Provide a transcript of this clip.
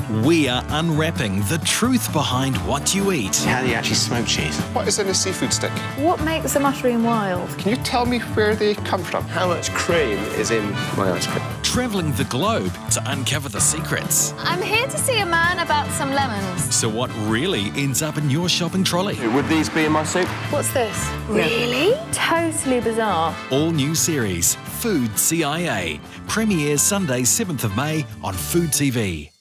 We are unwrapping the truth behind what you eat. How do you actually smoke cheese? What is in a seafood stick? What makes a mushroom wild? Can you tell me where they come from? How much cream is in my ice cream? Travelling the globe to uncover the secrets. I'm here to see a man about some lemons. So what really ends up in your shopping trolley? Would these be in my soup? What's this? Really? Totally bizarre. All new series, Food CIA. Premieres Sunday 7th of May on Food TV.